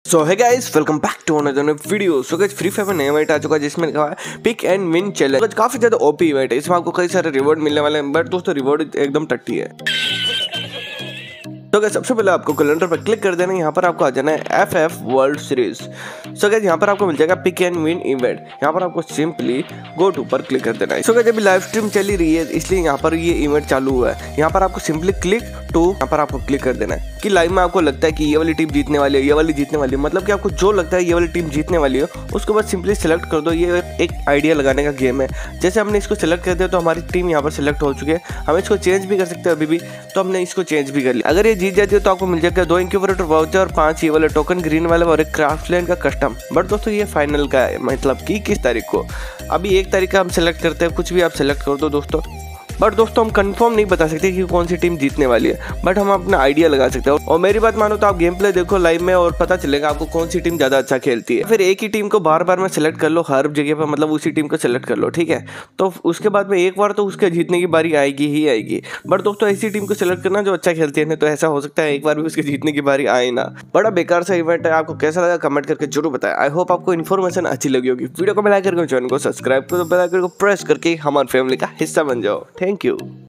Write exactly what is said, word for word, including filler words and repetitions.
सो है guys, welcome back to another video. So guys, free fire में नया event आ चुका है जिसमें लिखा है पिक एंड विन चैलेंज। काफी ज्यादा ओपी इवेंट है, इसमें आपको कई सारे रिवॉर्ड मिलने वाले हैं, बट दोस्तों रिवॉर्ड एकदम टट्टी है। तो गाइस, सबसे पहले आपको कैलेंडर पर क्लिक कर देना है। यहाँ पर आपको आ जाना है F F world series. So guys, यहाँ पर आपको मिल जाएगा पिक एंड विन इवेंट। यहाँ पर आपको सिंपली गो टू पर क्लिक कर देना है। सो गाइस, अभी लाइव स्ट्रीम चली रही है इसलिए यहाँ पर ये इवेंट चालू हुआ है। यहाँ पर आपको सिंपली क्लिक टू यहाँ पर आपको क्लिक कर देना है कि लाइव में आपको लगता है कि ये वाली टीम जीतने वाली है, ये वाली जीतने वाली है, मतलब कि आपको जो लगता है ये वाली टीम जीतने वाली है उसके बाद सिंपली सेलेक्ट कर दो। ये एक आइडिया लगाने का गेम है। जैसे हमने इसको सेलेक्ट कर दिया तो हमारी टीम यहाँ पर सेलेक्ट हो चुकी है। हम इसको चेंज भी कर सकते हैं अभी भी, तो हमने इसको चेंज भी कर लिया। अगर ये जीत जाती है तो आपको मिल जाएगा दो इंक्यूबेटर वाउचर और पांच ये वाले टोकन ग्रीन वाले और एक क्राफ्टलैंड का कस्टम। बट दोस्तों ये फाइनल का है, मतलब कि किस तारीख को, अभी एक तारीख का हम सेलेक्ट करते हैं, कुछ भी आप सेलेक्ट कर दो दोस्तों। बट दोस्तों हम कंफर्म नहीं बता सकते कि कौन सी टीम जीतने वाली है, बट हम अपना आइडिया लगा सकते हैं। और मेरी बात मानो तो आप गेम प्ले देखो लाइव में और पता चलेगा आपको कौन सी टीम ज़्यादा अच्छा खेलती है। फिर एक ही टीम को बार बार में सेलेक्ट कर लो हर जगह पर, मतलब उसी टीम को सेलेक्ट कर लो, ठीक है। तो उसके बाद में एक बार तो उसके जीतने की बारी आएगी ही आएगी। बट दोस्तों ऐसी टीम को सेलेक्ट करना जो अच्छा खेलती है, नहीं तो ऐसा हो सकता है एक बार भी उसके जीतने की बारी आए ना। बड़ा बेकार सा इवेंट है। आपको कैसा लगा कमेंट करके जरूर बताएं। आई होप आपको इन्फॉर्मेशन अच्छी लगी होगी। वीडियो को बेल आइकन को चैनल को सब्सक्राइब करो, बेल आइकन को प्रेस करके हमारी फैमिली का हिस्सा बन जाओ। Thank you.